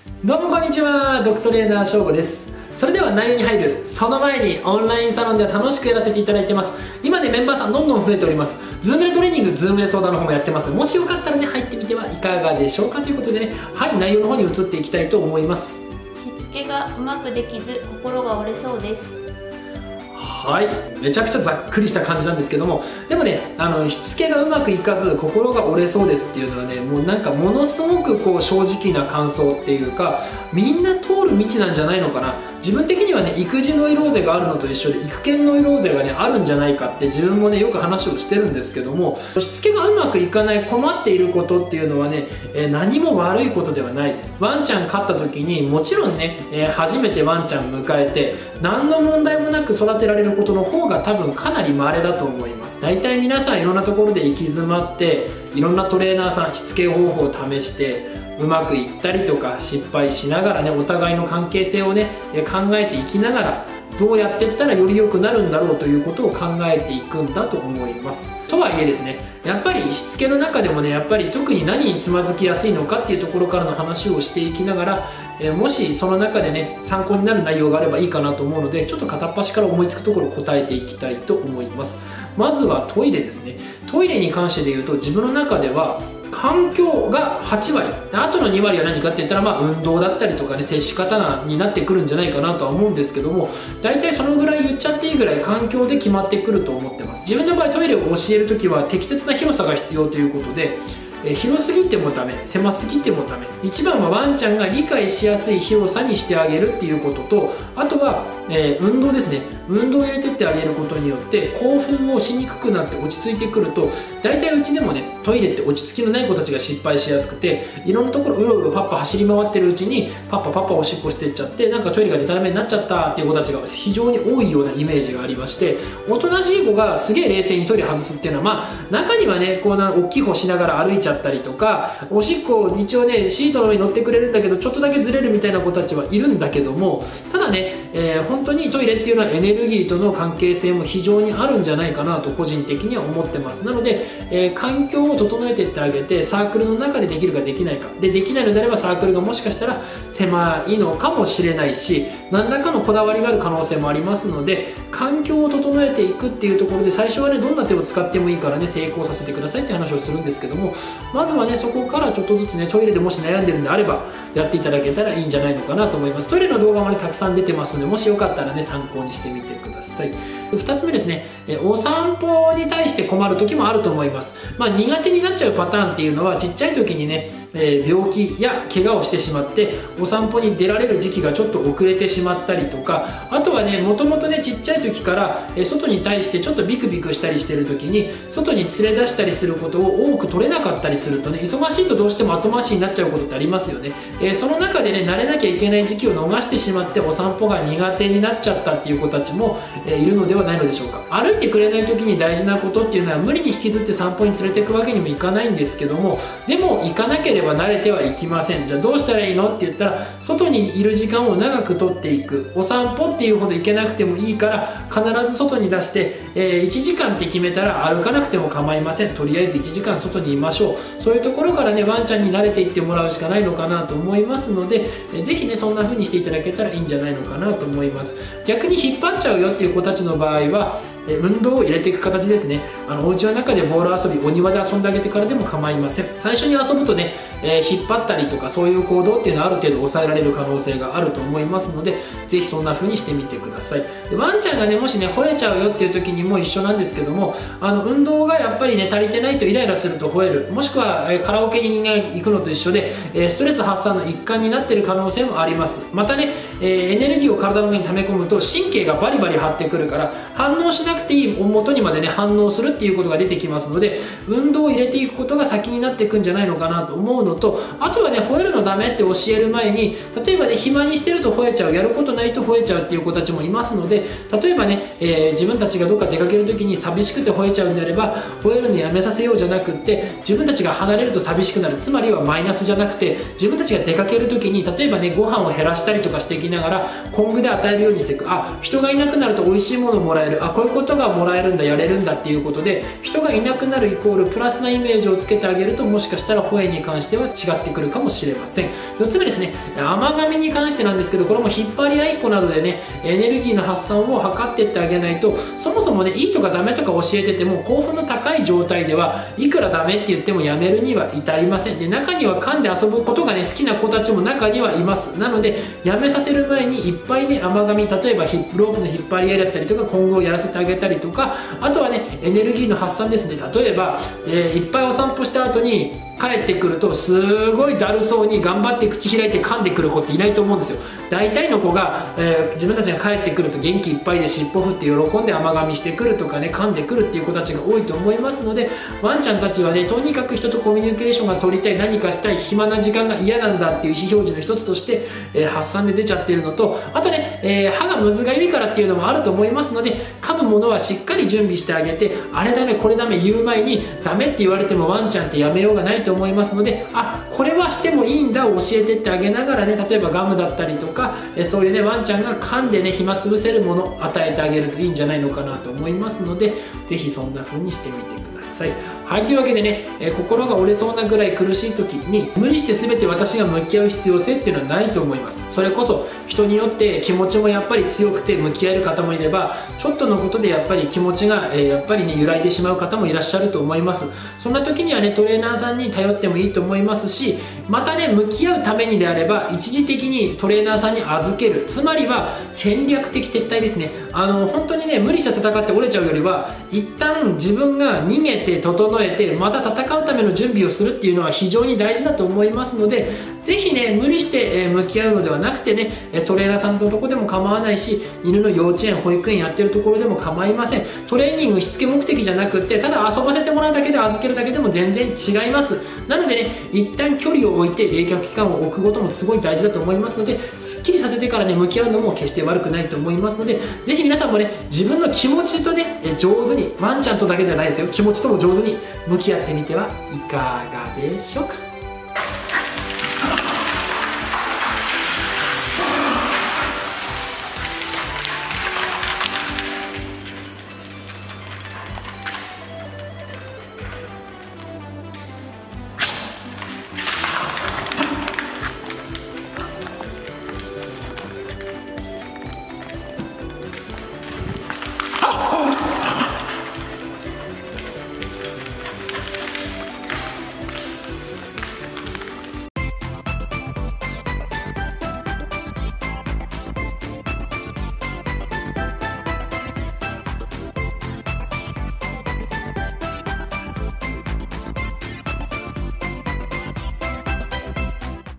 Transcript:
どうもこんにちは、ドクトレーナー翔吾です。それでは内容に入るその前に、オンラインサロンでは楽しくやらせていただいてます。今ね、メンバーさんどんどん増えております。ズームでトレーニング、ズームで相談の方もやってます。もしよかったらね、入ってみてはいかがでしょうかということでね、はい、内容の方に移っていきたいと思います。 しつけがうまくできず心が折れそうです。 はい、めちゃくちゃざっくりした感じなんですけども、でもね、しつけがうまくいかず心が折れそうですっていうのはね、もうなんかものすごくこう正直な感想っていうか、みんな通る道なんじゃないのかな。自分的にはね、育児ノイローゼがあるのと一緒で育犬ノイローゼがねあるんじゃないかって自分もねよく話をしてるんですけども、しつけがうまくいかない、困っていることっていうのはね、何も悪いことではないです。ワンちゃん飼った時にもちろんね、初めてワンちゃん迎えて何の問題もなく育てられることの方が多分かなり稀だと思います。大体皆さんいろんなところで行き詰まっていろんなトレーナーさんしつけ方法を試してうまくいったりとか失敗しながらね、お互いの関係性をね考えていきながらどうやっていったらより良くなるんだろうということを考えていくんだと思います。とはいえですね、やっぱりしつけの中でもね、やっぱり特に何につまずきやすいのかっていうところからの話をしていきながら、もしその中でね参考になる内容があればいいかなと思うので、ちょっと片っ端から思いつくところを答えていきたいと思います。まずはトイレですね。トイレに関してで言うと、自分の中では環境が8割、あとの2割は何かって言ったら、運動だったりとかね、接し方になってくるんじゃないかなとは思うんですけども、大体そのぐらい言っちゃっていいぐらい環境で決まってくると思ってます。自分の場合トイレを教えるときは適切な広さが必要ということで、広すぎてもダメ、狭すぎてもダメ、一番はワンちゃんが理解しやすい広さにしてあげるっていうことと、あとは、運動ですね。運動を入れてってあげることによって興奮をしにくくなって落ち着いてくると、大体うちでもねトイレって落ち着きのない子たちが失敗しやすくて、いろんなところうろうろパッパ走り回ってるうちにパッパおしっこしてっちゃって、なんかトイレがデタラメになっちゃったっていう子たちが非常に多いようなイメージがありまして、おとなしい子がすげえ冷静にトイレ外すっていうのは、中にはねこう大きい方しながら歩いちゃったりとか、おしっこ一応ねシートの上に乗ってくれるんだけどちょっとだけずれるみたいな子たちはいるんだけども、ただね、本当にトイレっていうのはエネルギーとの関係性も非常にあるんじゃないかなと個人的には思ってます。なので、環境を整えていってあげて、サークルの中でできるかできないかで、できないのであればサークルがもしかしたら狭いのかもしれないし、何らかのこだわりがある可能性もありますので、環境を整えていくっていうところで、最初はねどんな手を使ってもいいからね成功させてくださいって話をするんですけども、まずはねそこからちょっとずつねトイレでもし悩んでるんであればやっていただけたらいいんじゃないのかなと思います。トイレの動画もねたくさん出てますので、もしよかったらね参考にしてみてください。2つ目ですね、お散歩に対して困る時もあると思います。苦手になっちゃうパターンっていうのは、ちっちゃい時にね、病気や怪我をしてしまってお散歩に出られる時期がちょっと遅れてしまったりとか、あとはねもともとねちっちゃい時から外に対してちょっとビクビクしたりしてる時に外に連れ出したりすることを多く取れなかったりするとね、忙しいとどうしても後回しになっちゃうことってありますよね。その中でね慣れなきゃいけない時期を逃してしまってお散歩が苦手になっちゃったっていう子たちもいるのではないのでしょうか。歩いてくれない時に大事なことっていうのは、無理に引きずって散歩に連れていくわけにもいかないんですけども、でも行かなければ慣れてはいきません。じゃあどうしたらいいのって言ったら、外にいる時間を長くとっていく。お散歩っていうほど行けなくてもいいから必ず外に出して、1時間って決めたら歩かなくても構いません。とりあえず1時間外にいましょう。そういうところからねワンちゃんに慣れていってもらうしかないのかなと思いますので、ぜひねそんな風にしていただけたらいいんじゃないのかなと思います。逆に引っ張っちゃうよっていう子たちの場合は、運動を入れていく形ですね。お家の中でボール遊び、お庭で遊んであげてからでも構いません。最初に遊ぶとね、引っ張ったりとかそういう行動っていうのはある程度抑えられる可能性があると思いますので、ぜひそんな風にしてみてください。でワンちゃんがねもしね吠えちゃうよっていう時にも一緒なんですけども、運動がやっぱりね足りてないとイライラすると吠える、もしくはカラオケに人間行くのと一緒でストレス発散の一環になっている可能性もあります。またねエネルギーを体の上に溜め込むと神経がバリバリ張ってくるから、反応しなくていい元にまでね反応するっていうことが出てきますので、運動を入れていくことが先になっていくんじゃないのかなと思うのと、あとはね吠えるのダメって教える前に、例えばね暇にしてると吠えちゃう、やることないと吠えちゃうっていう子たちもいますので、例えばね、自分たちがどっか出かける時に寂しくて吠えちゃうんであれば、吠えるのやめさせようじゃなくって、自分たちが離れると寂しくなる、つまりはマイナスじゃなくて、自分たちが出かける時に例えばねご飯を減らしたりとかしていきながら今後で与えるようにしていく。人がいなくなると美味しいものをもらえる、こういうこことがもらえるんだ、やれるんだっていうことで、人がいなくなるイコールプラスなイメージをつけてあげると、もしかしたらホエイに関しては違ってくるかもしれません。4つ目ですね、甘噛みに関してなんですけど、これも引っ張り合いっこなどでね、エネルギーの発散を図っていってあげないと、そもそもね、いいとかダメとか教えてても興奮の高い状態ではいくらダメって言ってもやめるには至りません。で、中には噛んで遊ぶことがね好きな子たちも中にはいます。なのでやめさせる前にいっぱいね甘噛み、例えばロープの引っ張り合いだったりとか今後やらせてあげたりとか、あとはねエネルギーの発散ですね。例えば、いっぱいお散歩した後に帰ってくるとすごいだるそうに頑張って口開いて噛んでくる子っていないと思うんですよ。大体の子が、自分たちが帰ってくると元気いっぱいで尻尾振って喜んで甘噛みしてくるとかね、噛んでくるっていう子たちが多いと思いますので、ワンちゃんたちはねとにかく人とコミュニケーションが取りたい、何かしたい、暇な時間が嫌なんだっていう意思表示の一つとして、発散で出ちゃってるのと、あとね、歯がむずがゆいからっていうのもあると思いますので、噛むものはしっかり準備してあげて、あれダメこれダメ言う前にダメって言われてもワンちゃんってやめようがないと思いますので、あ、これはしてもいいんだを教えてってあげながらね、例えばガムだったりとか、そういうねワンちゃんが噛んでね暇つぶせるものを与えてあげるといいんじゃないのかなと思いますので、是非そんな風にしてみてください。はい、というわけでね、心が折れそうなぐらい苦しい時に無理して全て私が向き合う必要性っていうのはないと思います。それこそ人によって気持ちもやっぱり強くて向き合える方もいれば、ちょっとのことでやっぱり気持ちが、やっぱりね揺らいでしまう方もいらっしゃると思います。そんな時にはねトレーナーさんに頼ってもいいと思いますし、またね向き合うためにであれば一時的にトレーナーさんに預ける、つまりは戦略的撤退ですね。本当にね無理して戦って折れちゃうよりは、一旦自分が逃げて整えてまた戦うための準備をするっていうのは非常に大事だと思いますので、ぜひね無理して向き合うのではなくてね、トレーナーさんのとこでも構わないし、犬の幼稚園保育園やってるところでも構いません。トレーニングしつけ目的じゃなくって、ただ遊ばせてもらうだけで預けるだけでも全然違います。なのでね一旦距離を置いて冷却期間を置くこともすごい大事だと思いますので、すっきりさせてからね向き合うのも決して悪くないと思いますので、ぜひ皆さんもね自分の気持ちとね上手に、ワンちゃんとだけじゃないですよ、気持ちとも上手に向き合ってみてはいかがでしょうか。